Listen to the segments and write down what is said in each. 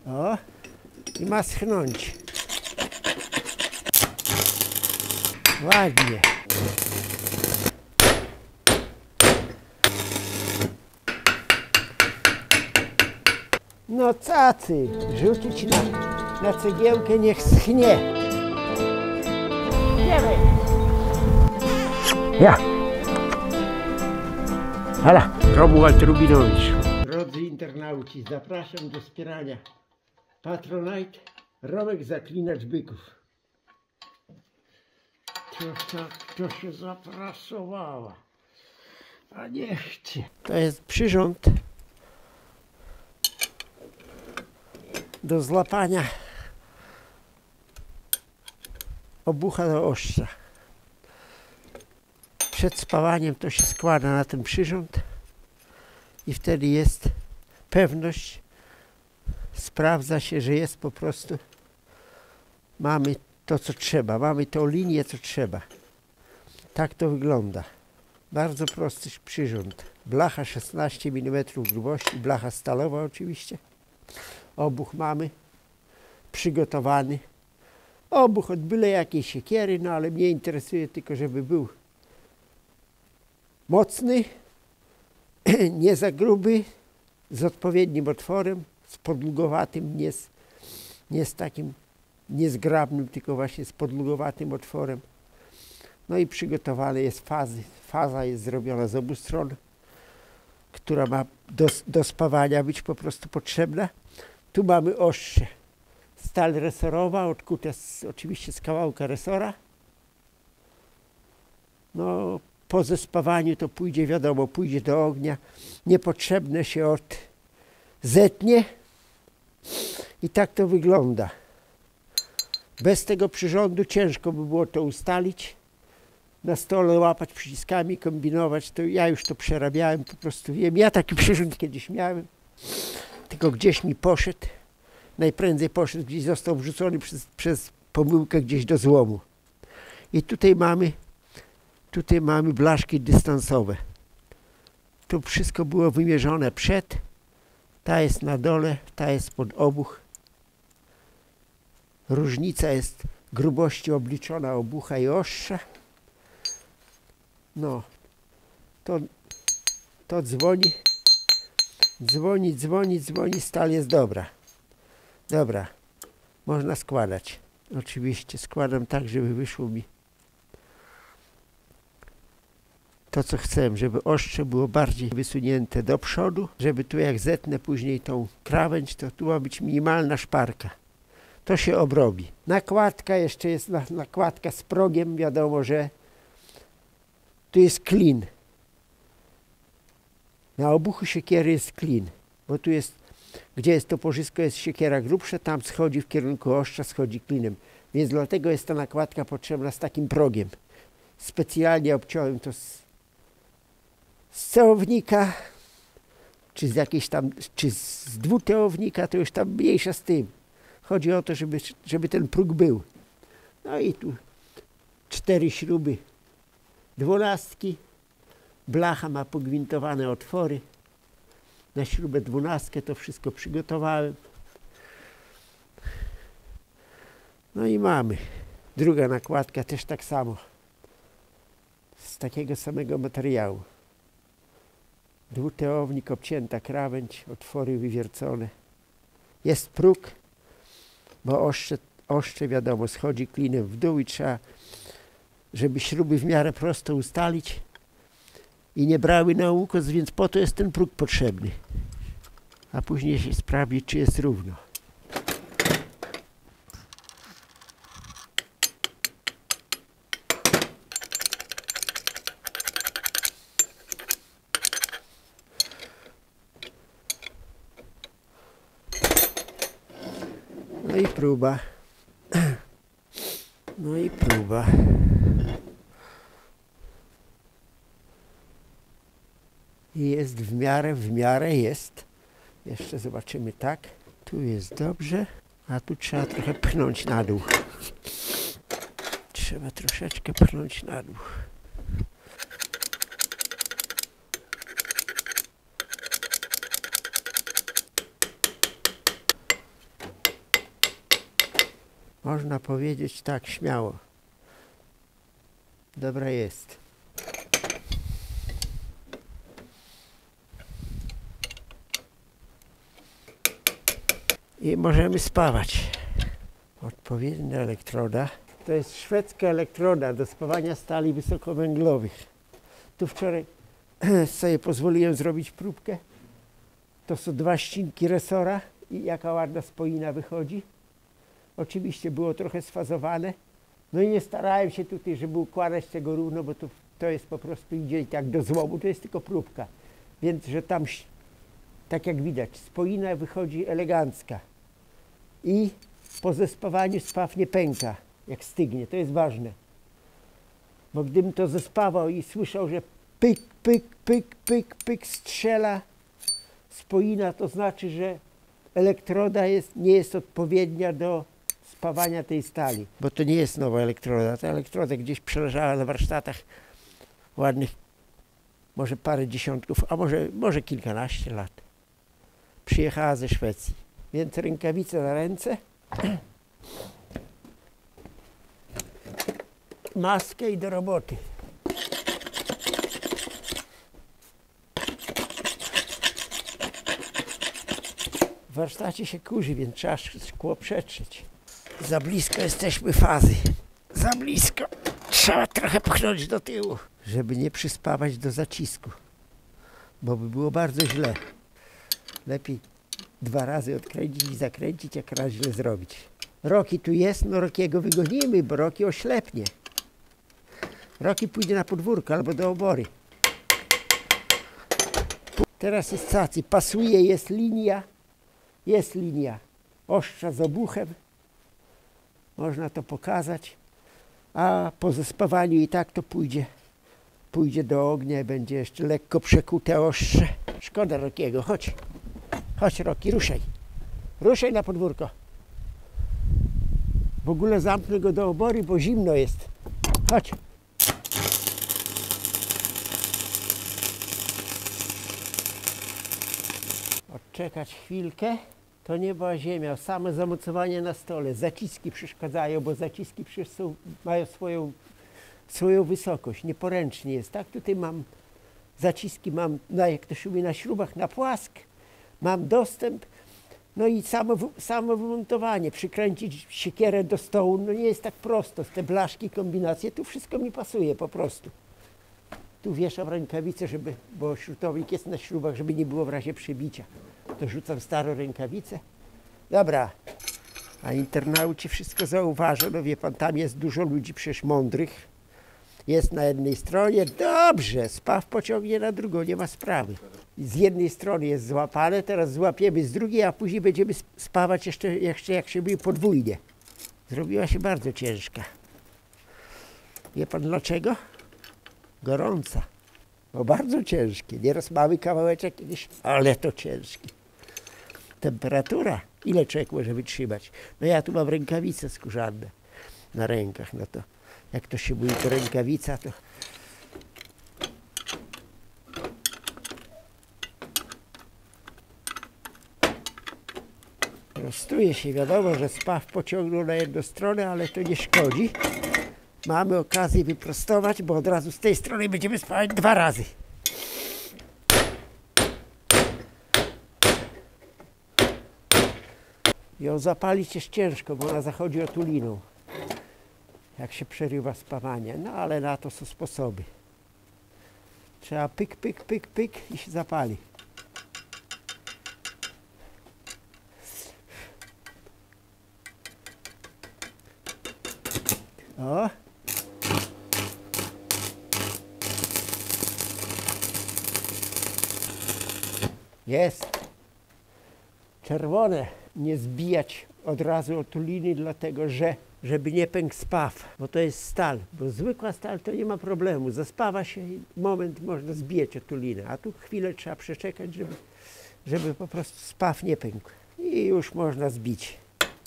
O, i ma schnąć. Ładnie. No cacy, rzucić na cegiełkę, niech schnie. Idziemy. Ja. Hala. Romuald Rubinowicz. Drodzy internauci, zapraszam do wspierania Patronite Romek Zaklinacz Byków. To się zaprasowała, a nie chce. To jest przyrząd do złapania obucha do ostrza. Przed spawaniem to się składa na ten przyrząd i wtedy jest pewność, sprawdza się, że jest po prostu, mamy to co trzeba, mamy tą linię co trzeba. Tak to wygląda. Bardzo prosty przyrząd. Blacha 16 mm grubości, blacha stalowa oczywiście. Obuch mamy przygotowany. Obuch od byle jakiej siekiery, no ale mnie interesuje tylko, żeby był mocny, nie za gruby, z odpowiednim otworem, z podługowatym, nie z takim niezgrabnym, tylko właśnie z podługowatym otworem. No i przygotowane jest fazy. Faza jest zrobiona z obu stron, która ma do spawania być po prostu potrzebna. Tu mamy ostrze. Stal resorowa, odkuta oczywiście z kawałka resora. No, po zespawaniu to pójdzie, wiadomo, pójdzie do ognia. Niepotrzebne się zetnie. I tak to wygląda. Bez tego przyrządu ciężko by było to ustalić. Na stole łapać przyciskami, kombinować. To ja już to przerabiałem, po prostu wiem. Ja taki przyrząd kiedyś miałem. Tylko gdzieś mi poszedł. Najprędzej poszedł, gdzieś został wrzucony przez pomyłkę gdzieś do złomu. I tutaj mamy blaszki dystansowe. Tu wszystko było wymierzone przed. Ta jest na dole, ta jest pod obuch. Różnica jest grubości obliczona obucha i ostrza. No, to dzwoni, stal jest dobra. Dobra, można składać. Oczywiście składam tak, żeby wyszło mi to, co chcę, żeby ostrze było bardziej wysunięte do przodu, żeby tu jak zetnę później tą krawędź, to tu ma być minimalna szparka. To się obrobi. Nakładka, jeszcze jest nakładka z progiem, wiadomo, że tu jest klin. Na obuchu siekiery jest klin, bo tu jest, gdzie jest toporzysko, jest siekiera grubsza, tam schodzi w kierunku ostrza, schodzi klinem. Więc dlatego jest ta nakładka potrzebna z takim progiem. Specjalnie obciąłem to z cełownika, czy z jakiejś tam, czy z dwutełownika, to już tam mniejsza z tym. Chodzi o to, żeby ten próg był. No i tu 4 śruby 12. Blacha ma pogwintowane otwory. Na śrubę 12 to wszystko przygotowałem. No i mamy. Druga nakładka też tak samo. Z takiego samego materiału. Dwutełownik, obcięta krawędź, otwory wywiercone. Jest próg, bo ostrze wiadomo schodzi klinem w dół i trzeba, żeby śruby w miarę prosto ustalić i nie brały na ukos, więc po to jest ten próg potrzebny. A później się sprawdzi, czy jest równo. No i próba. No i próba. I jest w miarę jest. Jeszcze zobaczymy tak. Tu jest dobrze, a tu trzeba trochę pchnąć na dół. Trzeba troszeczkę pchnąć na dół. Można powiedzieć tak śmiało. Dobra jest. I możemy spawać. Odpowiednia elektroda. To jest szwedzka elektroda do spawania stali wysokowęglowych. Tu wczoraj sobie pozwoliłem zrobić próbkę. To są 2 ścinki resora i jaka ładna spoina wychodzi. Oczywiście było trochę sfazowane. No i nie starałem się tutaj, żeby układać tego równo, bo to jest po prostu idzie i tak do złomu, to jest tylko próbka. Więc, że tam, tak jak widać, spoina wychodzi elegancka. I po zespawaniu spaw nie pęka, jak stygnie, to jest ważne. Bo gdybym to zespawał i słyszał, że pyk, pyk, pyk, pyk, pyk strzela spoina, to znaczy, że elektroda nie jest odpowiednia do spawania tej stali. Bo to nie jest nowa elektroda. Ta elektroda gdzieś przeleżała na warsztatach ładnych, może parę dziesiątków, a może kilkanaście lat. Przyjechała ze Szwecji. Więc rękawice na ręce, maskę i do roboty. W warsztacie się kurzy, więc trzeba szkło przetrzeć. Za blisko jesteśmy fazy. Za blisko. Trzeba trochę pchnąć do tyłu, żeby nie przyspawać do zacisku, bo by było bardzo źle. Lepiej 2 razy odkręcić i zakręcić, jak raz źle zrobić. Roki tu jest, no Rokiego wygonimy, bo Roki oślepnie. Roki pójdzie na podwórko albo do obory. Teraz jest cacy, pasuje, jest linia ostrza z obuchem. Można to pokazać, a po zespawaniu i tak to pójdzie do ognia i będzie jeszcze lekko przekute ostrze. Szkoda Rokiego, chodź. Chodź Roki, ruszaj. Ruszaj na podwórko. W ogóle zamknę go do obory, bo zimno jest. Chodź. Odczekać chwilkę. To nie była ziemia, same zamocowanie na stole. Zaciski przeszkadzają, bo zaciski mają swoją wysokość. Nieporęcznie jest, tak? Tutaj mam zaciski, jak to się mówi, na śrubach, na płask. Mam dostęp, no i samo wymontowanie, przykręcić siekierę do stołu, no nie jest tak prosto. Te blaszki, kombinacje, tu wszystko mi pasuje po prostu. Tu wieszam rękawice, bo śrutownik jest na śrubach, żeby nie było w razie przebicia. To rzucam starą rękawicę. Dobra, a internauci wszystko zauważą, no wie pan, tam jest dużo ludzi przecież mądrych. Jest na jednej stronie, dobrze, spaw pociągnie na drugą, nie ma sprawy. Z jednej strony jest złapane, teraz złapiemy z drugiej, a później będziemy spawać jeszcze jak się mówi, podwójnie. Zrobiła się bardzo ciężka. Wie pan dlaczego? Gorąca. Bo bardzo ciężkie. Nieraz mały kawałeczek jakiś, ale to ciężki. Temperatura. Ile człowiek może wytrzymać? No ja tu mam rękawice skórzane na rękach. No to jak to się mówi, to rękawica to... Prostuje się, wiadomo, że spaw pociągnął na jedną stronę, ale to nie szkodzi. Mamy okazję wyprostować, bo od razu z tej strony będziemy spawać 2 razy. Ją zapalić jest ciężko, bo ona zachodzi otuliną, jak się przerywa spawanie. No ale na to są sposoby. Trzeba pyk, pyk, pyk, pyk i się zapali. O! Jest. Czerwone. Nie zbijać od razu otuliny, dlatego żeby nie pękł spaw, bo to jest stal. Bo zwykła stal to nie ma problemu. Zaspawa się i moment można zbijać otulinę, a tu chwilę trzeba przeczekać, żeby po prostu spaw nie pękł. I już można zbić.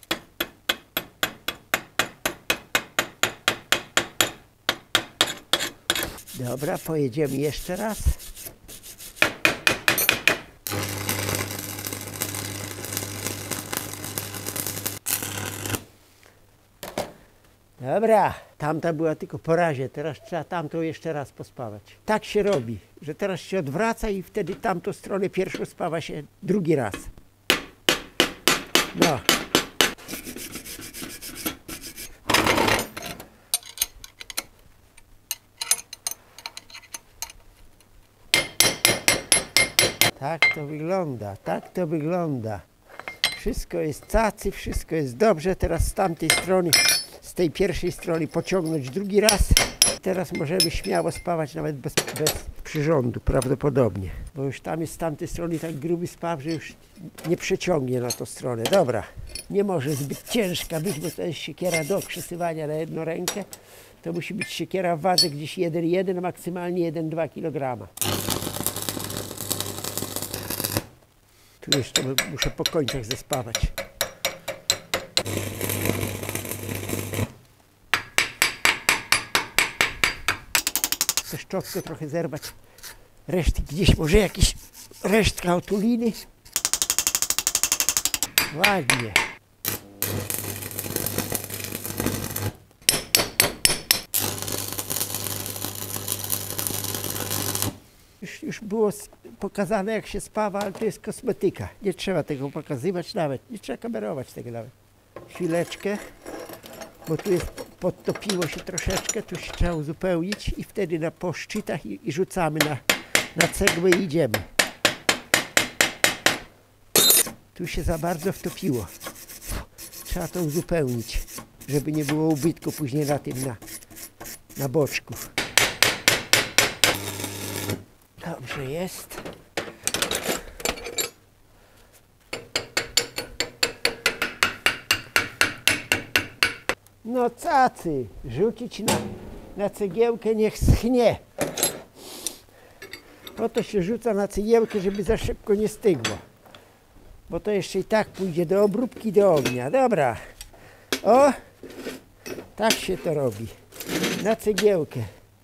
Dobra, pojedziemy jeszcze raz. Dobra, tamta była tylko po razie, teraz trzeba tamtą jeszcze raz pospawać. Tak się robi, że teraz się odwraca i wtedy tamtą stronę pierwszą spawa się drugi raz. No. Tak to wygląda, tak to wygląda. Wszystko jest cacy, wszystko jest dobrze. Teraz z tamtej strony, z tej pierwszej strony pociągnąć drugi raz. Teraz możemy śmiało spawać nawet bez przyrządu prawdopodobnie. Bo już tam jest z tamtej strony tak gruby spaw, że już nie przeciągnie na tą stronę. Dobra, nie może zbyt ciężka być, bo to jest siekiera do okrzesywania na jedną rękę. To musi być siekiera w wadze gdzieś 1,1, maksymalnie 1,2 kg. Tu jeszcze muszę po końcach zespawać. Chcę szczotkę trochę zerwać. Resztki gdzieś, może jakieś resztka otuliny. Ładnie. Już było pokazane, jak się spawa, ale to jest kosmetyka. Nie trzeba tego pokazywać nawet, nie trzeba kamerować tego nawet. Chwileczkę, bo tu jest, podtopiło się troszeczkę, tu się trzeba uzupełnić i wtedy po szczytach i rzucamy na cegłę i idziemy. Tu się za bardzo wtopiło. Trzeba to uzupełnić, żeby nie było ubytku później na tym, na boczku. Dobrze jest. No cacy, rzucić na cegiełkę, niech schnie. Po to się rzuca na cegiełkę, żeby za szybko nie stygło. Bo to jeszcze i tak pójdzie do obróbki, do ognia. Dobra. O! Tak się to robi. Na cegiełkę.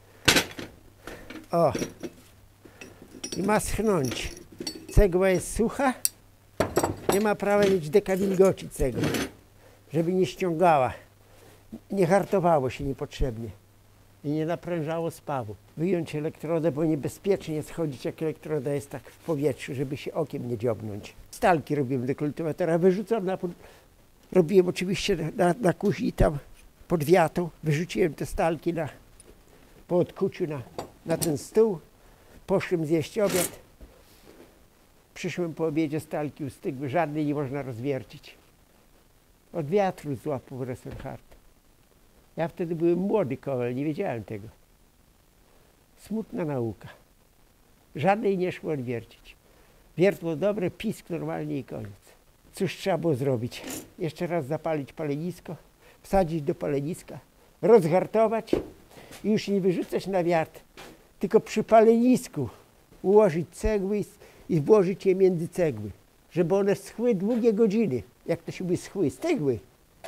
O! I ma schnąć. Cegła jest sucha. Nie ma prawa mieć dekawilgoci cegły, żeby nie ściągała. Nie hartowało się niepotrzebnie. I nie naprężało spawu. Wyjąć elektrodę, bo niebezpiecznie schodzić, jak elektroda jest tak w powietrzu, żeby się okiem nie dziobnąć. Stalki robiłem do kultywatora. Wyrzucam robiłem oczywiście na kuchni tam pod wiatą. Wyrzuciłem te stalki po odkuciu na ten stół. Poszłem zjeść obiad. Przyszłem po obiedzie, stalki ustygły. Żadnej nie można rozwiercić. Od wiatru złapał Resonhardt. Ja wtedy byłem młody kowal, nie wiedziałem tego. Smutna nauka. Żadnej nie szło odwiercić. Wiertło dobre, pisk normalnie i koniec. Cóż trzeba było zrobić? Jeszcze raz zapalić palenisko, wsadzić do paleniska, rozhartować i już nie wyrzucać na wiatr, tylko przy palenisku ułożyć cegły i włożyć je między cegły, żeby one schły długie godziny. Jak to się by schły? Stygły.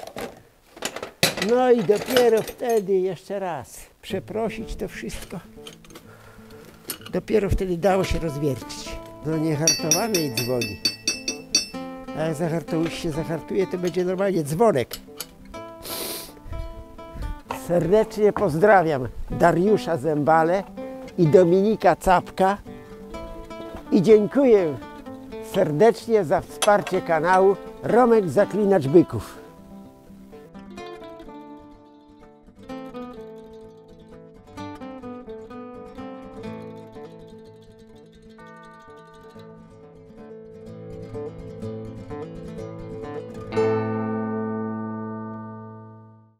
No i dopiero wtedy jeszcze raz przeprosić to wszystko. Dopiero wtedy dało się rozwiercić. No niehartowanej dzwoni. A jak się zahartuje, to będzie normalnie dzwonek. Serdecznie pozdrawiam Dariusza Zembale i Dominika Capka i dziękuję serdecznie za wsparcie kanału Romek Zaklinacz Byków.